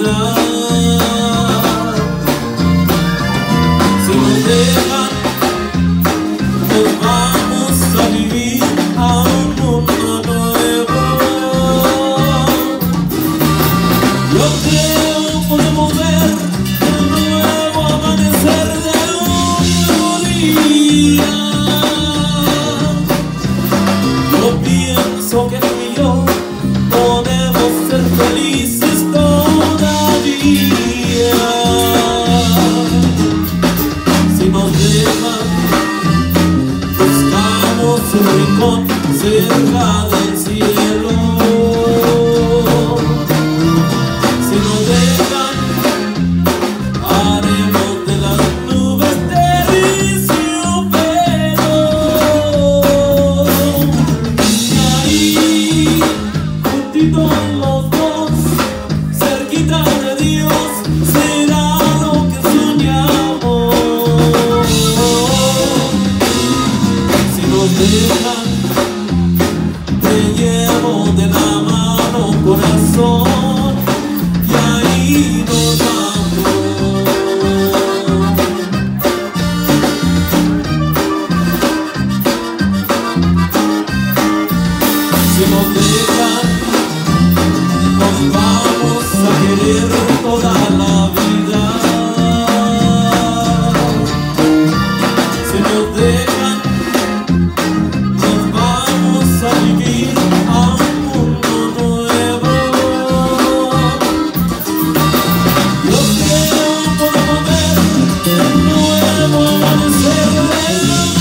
Si nos dejan, nos vamos a vivir a un mundo nuevo. Yo creo podemos ver el nuevo amanecer de un nuevo día. Yo pienso que tú y yo podemos ser felices todavía. Si nos dejan, buscamos un rincón cerca del cielo. Si nos dejan, haremos de las nubes terciopelo. Y ahí, juntitos los dos, cerquita de Dios, será lo que soñamos. Si nos dejan, te llevo de la mano, corazón, y ahí nos vamos. Si nos dejan, nos vamos a querer toda la vida. Si nos dejan, nos vamos a vivir a un mundo nuevo. Yo creo podemos ver el nuevo amanecer del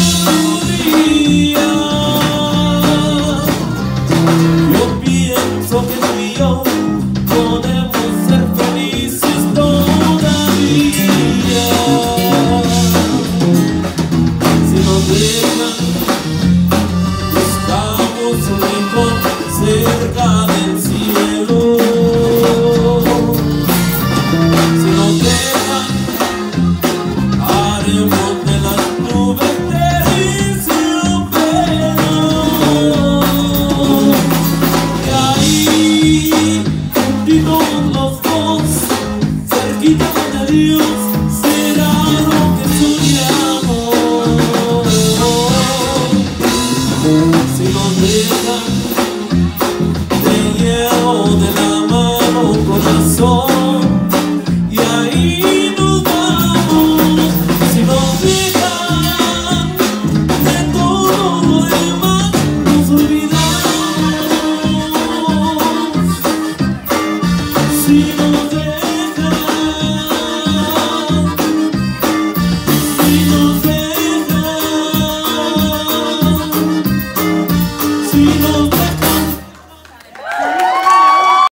día. Yo pienso que tú y yo podemos ser felices todavía. Si nos dejan, buscamos un rincón cerca del cielo. Si nos dejan, haremos de las nubes terciopelo. Y ahí, juntitos los dos, cerquita de Dios, será lo que soñamos. Si nos dejan, te llevo de la mano, corazón, y ahí nos vamos. Si nos dejan, de todo lo demás nos olvidamos. Si nos